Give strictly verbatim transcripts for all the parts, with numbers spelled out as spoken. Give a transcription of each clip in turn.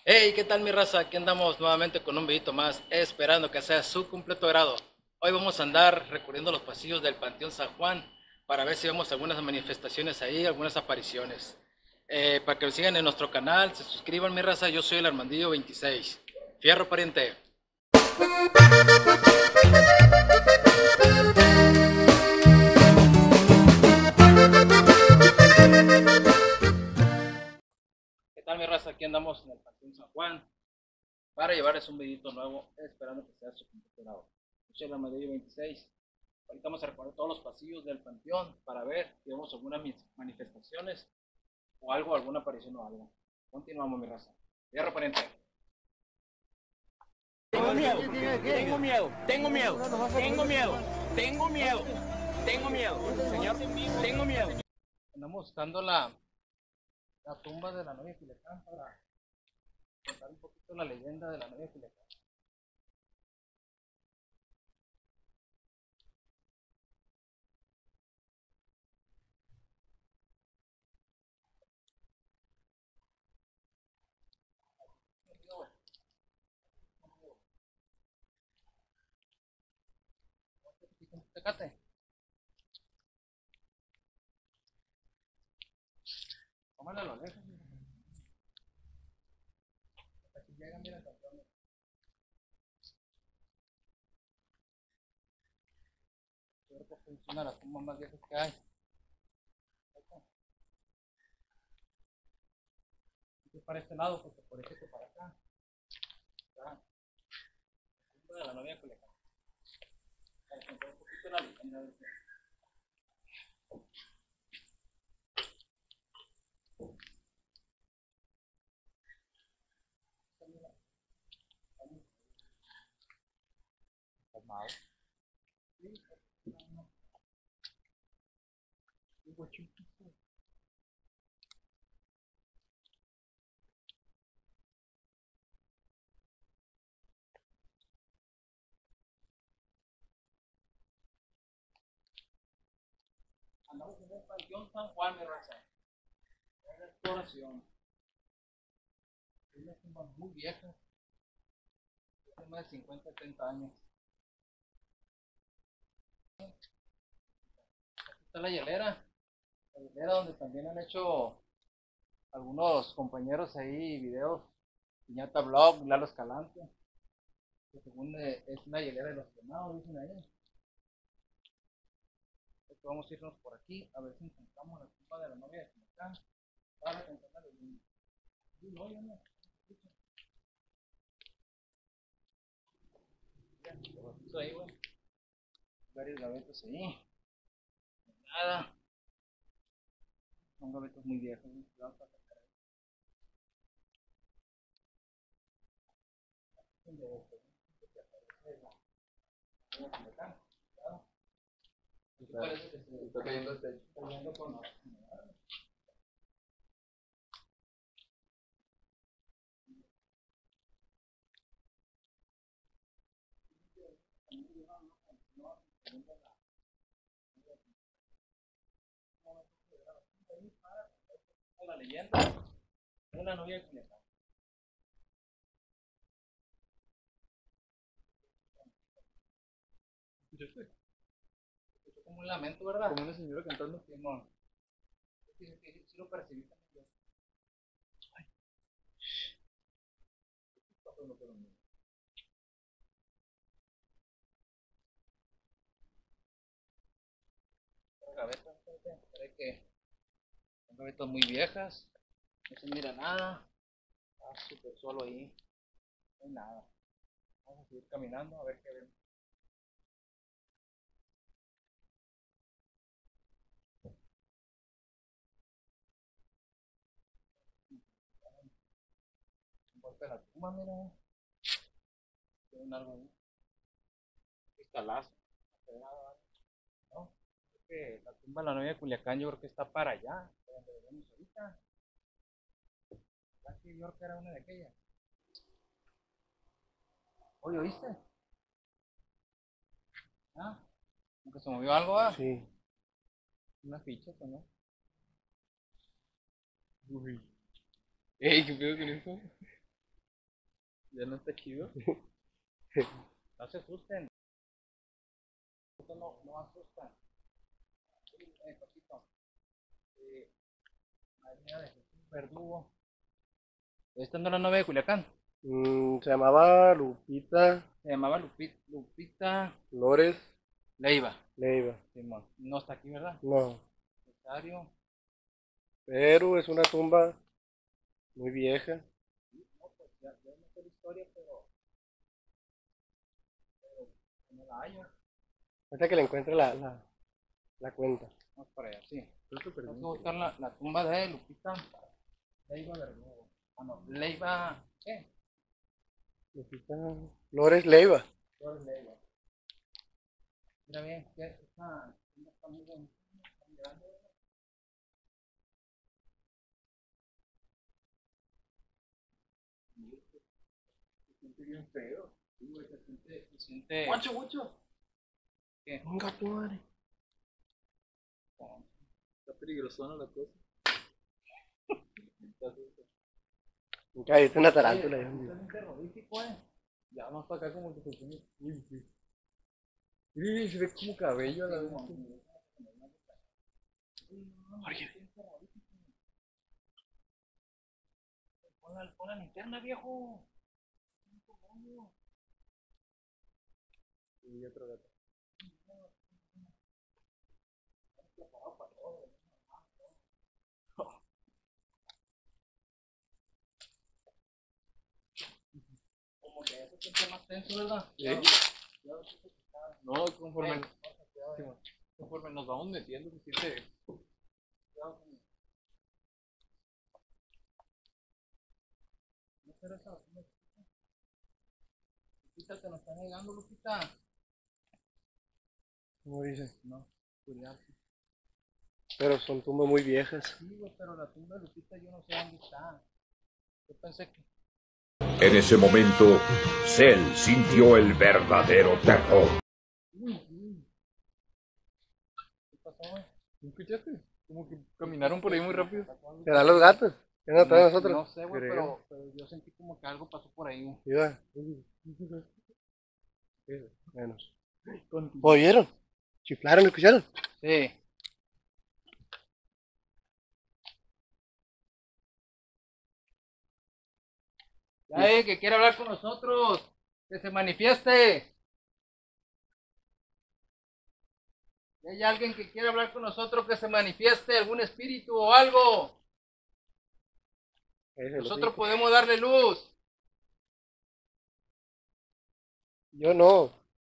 Hey, ¿qué tal mi raza? Aquí andamos nuevamente con un videito más, esperando que sea su completo grado. Hoy vamos a andar recorriendo los pasillos del Panteón San Juan para ver si vemos algunas manifestaciones ahí, algunas apariciones. Eh, para que me sigan en nuestro canal, se suscriban mi raza, yo soy el Armandillo veintiséis. Fierro pariente. ¿Qué tal mi raza? Aquí andamos en el Panteón San Juan para llevarles un videito nuevo, esperando que sea su completo grado. Yo soy el Armandillo veintiséis. Ahorita vamos a recorrer todos los pasillos del panteón para ver si vemos algunas manifestaciones o algo, alguna aparición o algo. Continuamos, mi raza. Tierra pariente. Tengo miedo, tengo miedo, tengo miedo, tengo miedo, tengo miedo, tengo miedo, señor, tengo miedo. Andamos buscando la, la tumba de la novia Culiacán para contar un poquito la leyenda de la novia Culiacán. Tecate. Tómale a lo lejos. Hasta que llegan, mira, campeones. Creo que es una de las tumbas más viejas que hay. Aquí para este lado, porque por este que para acá está la tumba de la novia Culiacán. Para contar un poquito la leyenda de este. Calmado. Sí, andamos en el Panteón San Juan, mi raza. Es la exploración. Es una tumba muy vieja, tiene más de cincuenta, treinta años. Aquí está la hielera, la hielera donde también han hecho algunos compañeros ahí videos. Piñata Blog, Lalo Escalante, que según eh, es una hielera de los quemados, dicen ahí. Entonces vamos a irnos por aquí a ver si encontramos la tumba de la novia de Culiacán para contar la leyenda. Sí, no, ya no. Mira, ahí, güey. Varios gavetos ahí. Nada. Son gavetos muy viejos. ¿No? Parece que se está cayendo el techo. Cayendo con la... La leyenda de la novia de Culiacán. ¿Escuchaste? Escuchó como un lamento, ¿verdad? Como una señora cantando. Sí, no. Sí, sí, sí, sí lo percibí también. Ay, ¿qué está pasando por mí? Gavetas, parece que son gavetas muy viejas. No se mira nada. Está súper solo ahí. No hay nada. Vamos a seguir caminando a ver qué vemos. Un golpe de la tumba, mira. Tienen algo ahí. Cristalazo. ¿No? Creo que la tumba de la novia de Culiacán, yo creo que está para allá, donde venimos ahorita. Casi yo creo que era una de aquellas. Oye, ¿oíste? ¿Ah? ¿Como que se movió algo? ¿Ah? Sí. Una ficha, ¿no? Uy. Ey, ¿qué pedo con eso? Ya no está chido. No se asusten. Esto no, no asustan. Eh, Paquito. Eh, María de Jesús Verdugo. ¿Esta no es la novia de Culiacán? Mm, se llamaba Lupita Se llamaba Lupita, Lupita Flores Leiva. Leiva. Simón. No está aquí, ¿verdad? No, Rosario. pero es una tumba muy vieja. No, pues ya, ya no sé la historia, pero. Pero no la hallo. Hasta que le encuentre la, la, la cuenta. Vamos para allá, sí. Tengo que buscar la, la tumba de Lupita Leiva Verdugo. Ah, no. Leiva. ¿Qué? Lupita Flores Leiva. Flores Leiva. Mira bien, que esta tumba está muy bonita. Está muy grande. Se siente bien feo. Sí, güey, se siente. Se siente. Guacho, guacho. ¿Qué? Venga, tu madre. Está peligrosona la cosa. Cállate, una tarántula. Es un terrorífico, eh. Ya más para acá como que se pone. Uy, sí. Mira, se ve como cabello a la vez. Pon la, pon la linterna, viejo. Y otro gato. Como que ya se siente más tenso, ¿verdad? ¿Sí? No, conforme, conforme nos vamos metiendo, se siente. No será esa vacuna. Lupita, te lo está negando, Lupita. ¿Cómo dice? No, cuidado. Pero son tumbas muy viejas. Sí, güey, pero la tumba de Lupita yo no sé dónde está. Yo pensé que. En ese momento, Cell sintió el verdadero terror. ¿Qué pasó, güey? ¿No escuchaste? Como que caminaron por ahí muy rápido. ¿Serán los gatos? ¿Qué nos traen nosotros? No sé, güey, Creo. pero, pero yo sentí como que algo pasó por ahí, güey. Sí, va. Menos. ¿Oyeron? ¿Chiflaron? ¿Escucharon? Sí. Ya, eh, que quiere hablar con nosotros. Que se manifieste. Si hay alguien que quiere hablar con nosotros, que se manifieste, algún espíritu o algo. Ese lo Nosotros dijo. podemos darle luz. Yo no.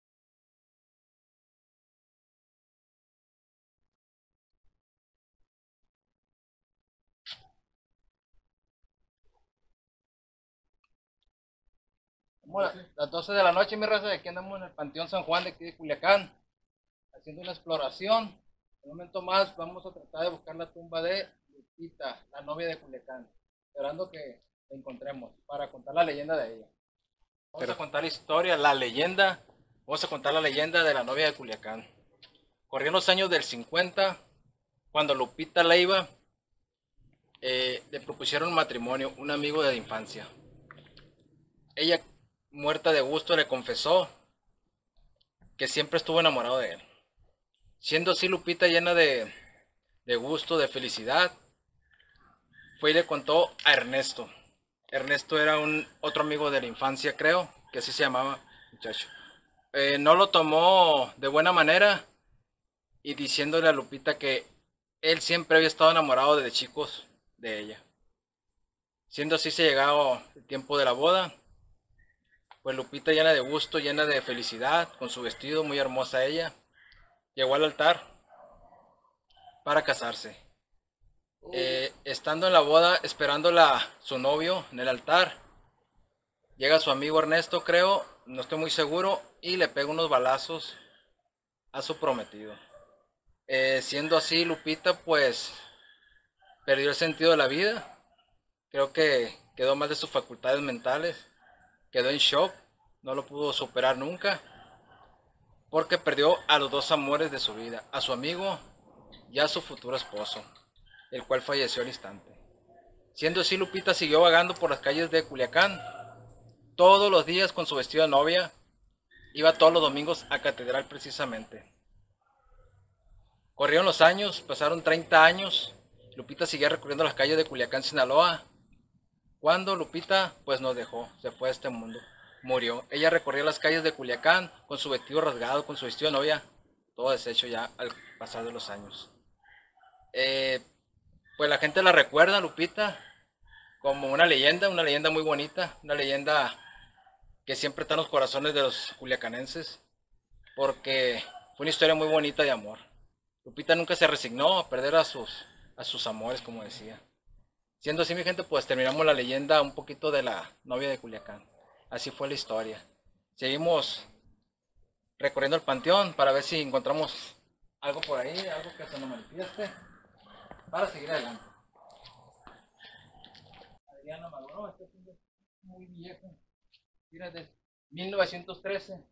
Como la- las doce de la noche, mi raza, aquí andamos en el Panteón San Juan de aquí de Culiacán, haciendo una exploración. En un momento más vamos a tratar de buscar la tumba de Lupita, la novia de Culiacán, esperando que la encontremos para contar la leyenda de ella. Vamos Pero- a contar la historia, la leyenda, vamos a contar la leyenda de la novia de Culiacán. Corrían los años del cincuenta, cuando Lupita Leiva eh, le propusieron matrimonio, un amigo de la infancia. Ella, muerta de gusto, le confesó que siempre estuvo enamorado de él. Siendo así Lupita llena de, de gusto, de felicidad, fue y le contó a Ernesto. Ernesto era un otro amigo de la infancia, creo, que así se llamaba, muchacho. Eh, no lo tomó de buena manera y diciéndole a Lupita que él siempre había estado enamorado desde chicos de ella. Siendo así, se llegaba el tiempo de la boda. Pues Lupita, llena de gusto, llena de felicidad, con su vestido, muy hermosa ella, llegó al altar para casarse. Eh, estando en la boda, esperándola su novio en el altar, llega su amigo Ernesto, creo, no estoy muy seguro, y le pega unos balazos a su prometido. Eh, siendo así, Lupita pues perdió el sentido de la vida. Creo que quedó mal de sus facultades mentales, quedó en shock, no lo pudo superar nunca, porque perdió a los dos amores de su vida, a su amigo y a su futuro esposo, el cual falleció al instante. Siendo así, Lupita siguió vagando por las calles de Culiacán, todos los días con su vestido de novia. Iba todos los domingos a catedral precisamente. Corrieron los años, pasaron treinta años. Lupita seguía recorriendo las calles de Culiacán, Sinaloa. Cuando Lupita pues nos dejó, se fue a este mundo, murió. Ella recorría las calles de Culiacán con su vestido rasgado, con su vestido de novia, todo deshecho ya al pasar de los años. Eh, pues la gente la recuerda, Lupita, como una leyenda, una leyenda muy bonita, una leyenda que siempre está en los corazones de los culiacanenses, porque fue una historia muy bonita de amor. Lupita nunca se resignó a perder a sus, a sus amores, como decía. Siendo así, mi gente, pues terminamos la leyenda un poquito de la novia de Culiacán. Así fue la historia. Seguimos recorriendo el panteón para ver si encontramos algo por ahí, algo que se nos manifieste, para seguir adelante. Adriana Maduro, este es muy viejo. Mira, de mil novecientos trece.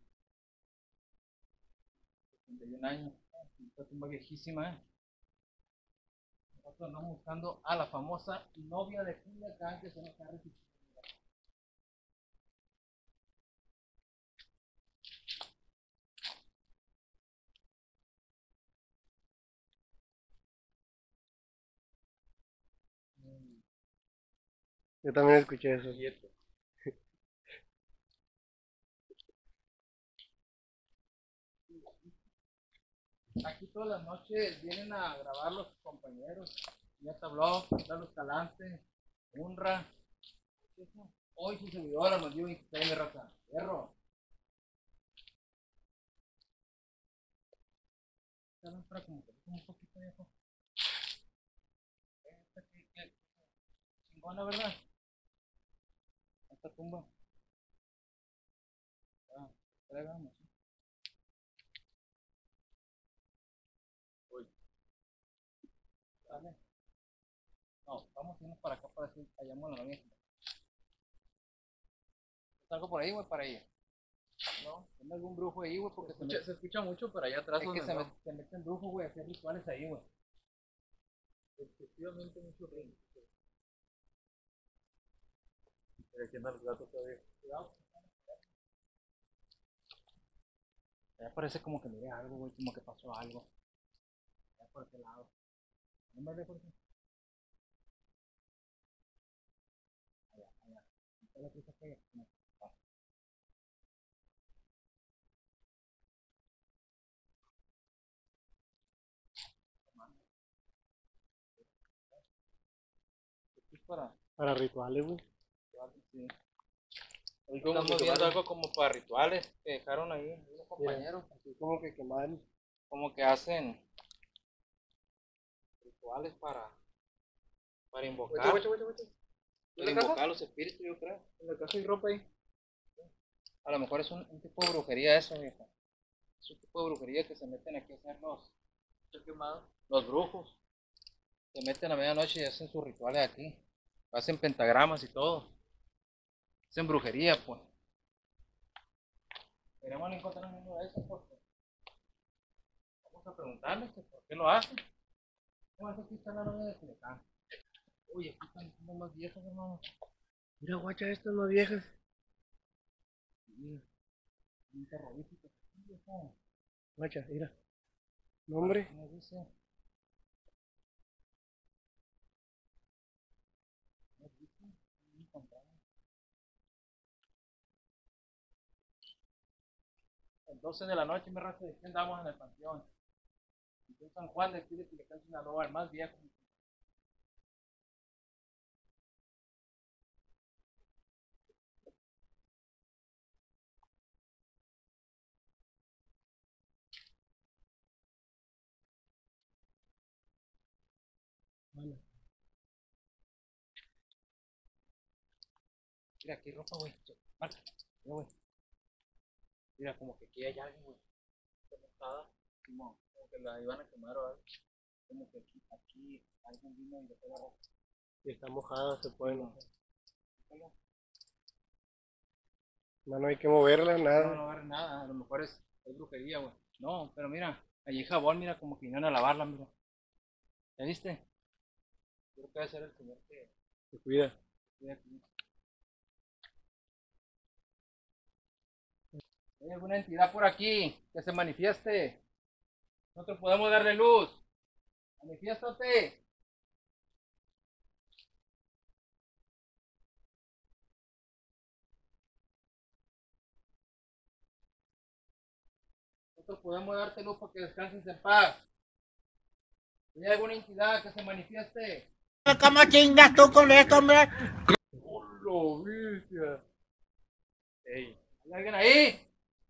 setenta y un años. Esta tumba viejísima, ¿eh? Nosotros andamos buscando a la famosa novia de Culiacán que se nos está registrando. Yo también escuché eso. Aquí todas las noches vienen a grabar los compañeros. Ya Tabló, Carlos Calante, Unra. Hoy su servidora nos dio veintiséis de raza. Perro. Esta lámpara como que como un poquito viejo. Esta que, que chingona, ¿verdad? Esta tumba. Ah, tragamos. Vale. No, vamos a irnos para acá para decir, hallamos la novia. ¿Es algo por ahí, güey, para ella? No, ¿tiene algún brujo ahí, güey? Porque se, Escucha- met- se escucha mucho, pero allá atrás es que donde se, no. met- se meten brujos, güey, a hacer rituales ahí, güey. Efectivamente mucho ruido. Pero aquí andan los gatos todavía. Cuidado. Allá parece como que miré algo, güey, como que pasó algo. Allá por aquel lado. ¿No me ve por aquí? Allá, allá. ¿Está la prisa que no. Ah. Esto es para... Para rituales, güey. Sí. Hoy estamos viendo rituales? algo como para rituales que dejaron ahí unos compañeros, Así como que quemaron. como que hacen rituales para para invocar, Guacha, guacha, guacha. para invocar a los espíritus, yo creo. En la caja hay ropa ahí. A lo mejor es un, un tipo de brujería eso, viejo. Es un tipo de brujería que se meten aquí a hacer los, Está quemado. los brujos. Se meten a medianoche y hacen sus rituales aquí. Hacen pentagramas y todo. Hacen brujería, pues. Queremos encontrar uno de esos porque vamos a preguntarles que por qué lo hacen. ¿Cómo es que aquí está la novia de Culiacán? Uy, aquí están como más viejos, hermano. Mira, guacha, estas más viejas. Sí, un terrorífico. Sí, viejo. Guacha, mira. Nombre. ¿Cómo dice? ¿Cómo dice? No encontramos. El doce de la noche, mi raza, ¿de qué andamos en el panteón? En San Juan de aquí de Culiacán, Sinaloa, el más viejo. Bueno, Mira, aquí hay ropa, güey. Marca. Mira, güey. Mira, como que aquí hay alguien, güey. Está mojada. Como, como que la iban a quemar o algo. Como que aquí, aquí alguien vino y dejó la ropa. si está mojada se puede. No, Oiga, no hay que moverla, no, nada. no agarre nada. A lo mejor es, es brujería, güey. No, pero mira, allí hay jabón, mira, como que vinieron a lavarla, mira. ¿Ya viste? Creo que debe ser el señor que Se cuida. cuida aquí. ¿Hay alguna entidad por aquí que se manifieste? Nosotros podemos darle luz. Manifiéstate. Nosotros podemos darte luz para que descanses en paz. ¿Hay alguna entidad que se manifieste? ¿Cómo chingas tú con esto, hombre? ¡Hola, bestia! Ey, ¿Hay alguien ahí?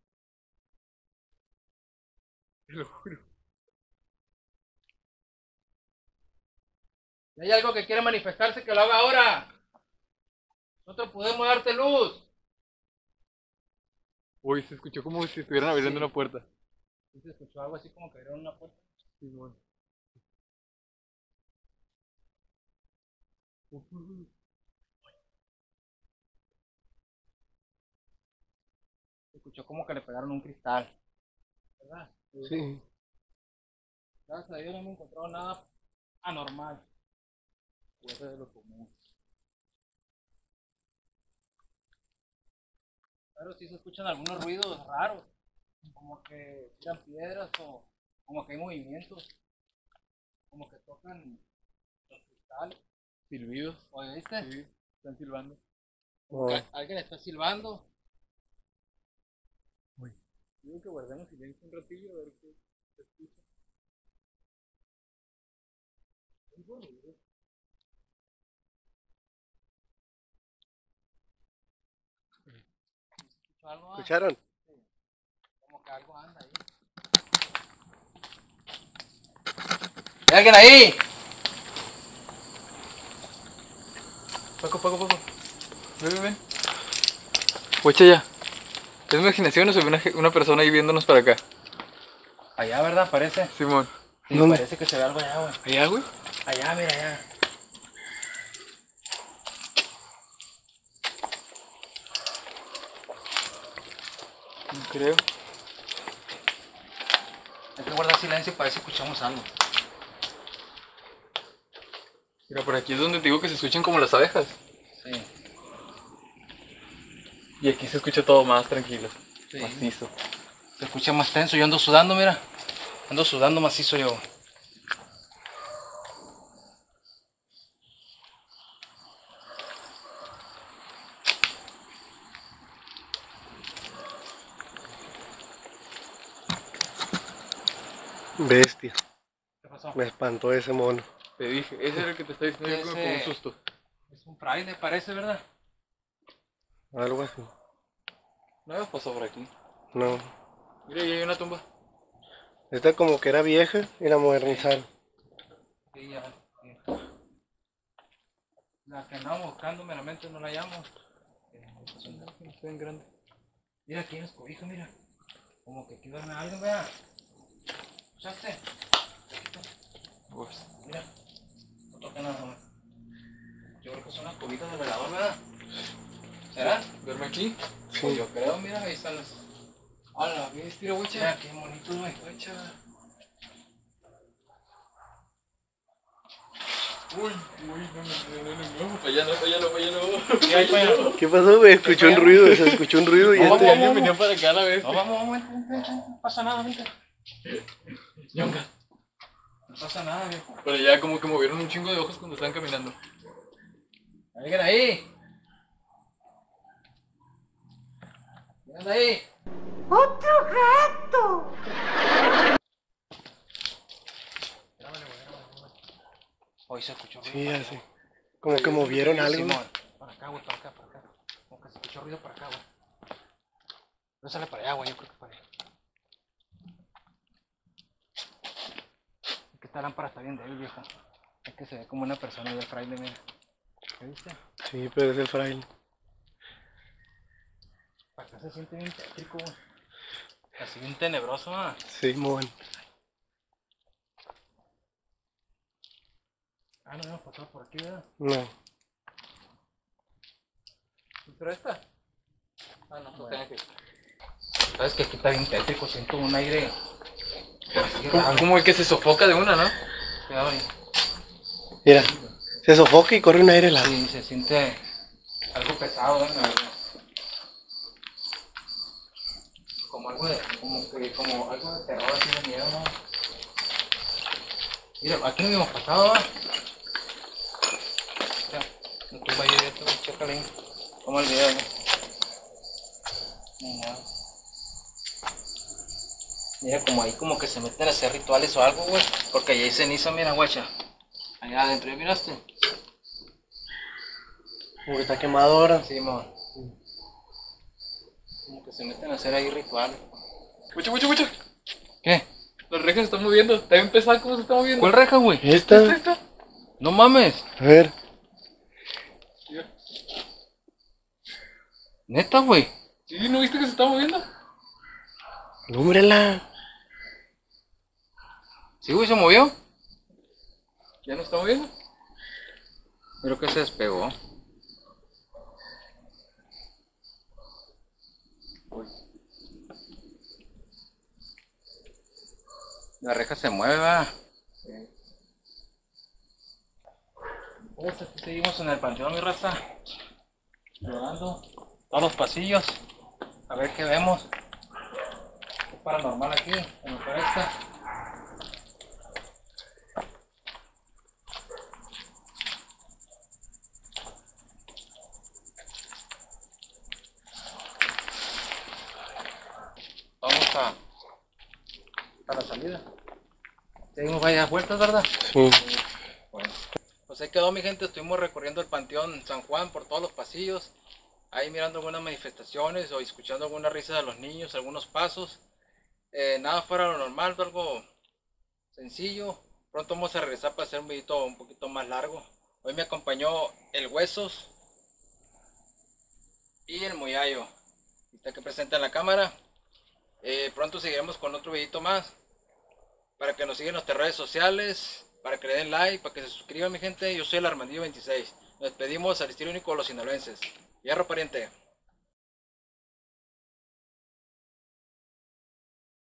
te lo juro. Si hay algo que quiere manifestarse, que lo haga ahora. Nosotros podemos darte luz. Uy, se escuchó como si estuvieran abriendo Sí. una puerta. ¿Sí se escuchó algo así como que abrieron una puerta? Sí, bueno. Se escuchó como que le pegaron un cristal. ¿Verdad? Sí. Gracias a Dios no hemos encontrado nada anormal. Fuera de lo común. Pero sí se escuchan algunos ruidos raros. Como que tiran piedras o como que hay movimientos. Como que tocan los cristales. Silbidos. ¿Oíste? Sí, están silbando. Oh, Que alguien está silbando. Digo que guardemos silencio un ratillo a ver qué se escucha. ¿Escuchó algo? ah? ¿escucharon? Como que algo anda ahí. ¿Hay alguien ahí? Paco, Paco, Paco. Ven, ven, ven. Pucha ya. ¿Es imaginación o se ve una, una persona ahí viéndonos para acá? Allá, ¿verdad? Parece. Simón. Sí, ¿Dónde? parece que se ve algo allá, güey. ¿Allá, güey? Allá, mira, allá. No creo. Hay que guardar silencio para ver si escuchamos algo. Mira, por aquí es donde te digo que se escuchan como las abejas. Sí. Y aquí se escucha todo más tranquilo. Sí. Macizo. Se escucha más tenso. Yo ando sudando, mira. Ando sudando macizo yo. Bestia. ¿Qué pasó? Me espantó ese mono. Te dije, ese era el que te está diciendo yo que me pegó un Ese- susto. Es un fraile, parece, ¿verdad? Algo así. No había pasado por aquí. No. Mira, ahí hay una tumba. Esta como que era vieja y la modernizaron. Sí, ya. Sí. La que andamos buscando meramente no la hallamos. Eh, son- No está bien grande. Mira, aquí hay unos cobijos, mira. Como que aquí duerme alguien, ¿verdad? ¿Escuchaste? Pues, Mira. No toca nada, hombre. Yo creo que son las cobijas del velador, ¿verdad? ¿Será? ¿duerme aquí? Pues yo creo, mira, ahí están las. ¡Hala! ¿Ves, tira, Mira, huecha? qué bonito, güey. ¡Huecha! Uy, uy, no, no, no, no, no, para allá no, para allá no, para allá no. Sí, ahí para allá. ¿Qué pasó, güey? Escuchó un ruido, se escuchó un ruido y No, este... Alguien venía para acá a la vez. No, vamos, vamos, vente, vente, no pasa nada, vente. Yonga. No pasa nada, viejo. Pero ya como que movieron un chingo de ojos cuando estaban caminando. ¿Alguien ahí? ¿Quién anda ahí? Hoy se escuchó ruido. Sí, para así. Como que movieron acá. algo. Simón, para acá, güey, para acá, para acá. Como que se escuchó ruido para acá, güey. No sale para allá, güey, yo creo que para allá. Es que esta lámpara está bien débil, viejo. Es que se ve como una persona del fraile, mira. ¿Qué viste? Sí, pero es el fraile. Para acá se siente bien tétrico, güey. Así bien tenebroso, ¿no? Sí, mon. Ah, no hemos pasado por aquí, ¿verdad? No. ¿Pero esta? Ah, no, Bueno. Sabes que aquí está bien tétrico, siento un aire así raro. como el que se sofoca de una, ¿no? Cuidado ahí. Mira, se sofoca y corre un aire helado. Sí, se siente algo pesado, ¿eh? La verdad. como algo de, como que, como algo de terror, así de miedo, ¿no? Mira, aquí no habíamos pasado, ¿va? Mira, no tumba ahí directo, chécale ahí. Como el video, ¿no? Mira. Mira, como ahí como que se meten a hacer rituales o algo, güey. Porque ahí hay ceniza, mira, guacha. Allá adentro, ¿ya miraste? Como que está quemado ahora. Sí, mo. Como que se meten a hacer ahí rituales. Mucho, mucho, mucho. ¿Qué? Las rejas se están moviendo. Está bien pesado cómo se está moviendo. ¿Cuál reja, güey? Esta. ¿Esta, esta? No mames. A ver. Neta, güey. Sí, ¿no viste que se está moviendo? Alúmbrela. Sí, güey, se movió. ¿Ya no está moviendo? Creo que se despegó. La reja se mueve, va. Sí. Pues aquí seguimos en el panteón, mi raza. Explorando todos los pasillos. A ver qué vemos. ¿Qué paranormal aquí en la foresta? Vamos a, a la salida. Seguimos varias vueltas, ¿verdad? Sí. Bueno, pues ahí quedó, mi gente. Estuvimos recorriendo el Panteón San Juan por todos los pasillos. Ahí mirando algunas manifestaciones o escuchando algunas risas de los niños, algunos pasos. Eh, nada fuera de lo normal, algo sencillo. Pronto vamos a regresar para hacer un videito un poquito más largo. Hoy me acompañó el Huesos y el Moyayo. Está aquí presente en la cámara. Eh, pronto seguiremos con otro videito más. Para que nos sigan en nuestras redes sociales, para que le den like, para que se suscriban, mi gente. Yo soy el Armandillo veintiséis. Nos despedimos al estilo único de los sinaloenses. Hierro, pariente.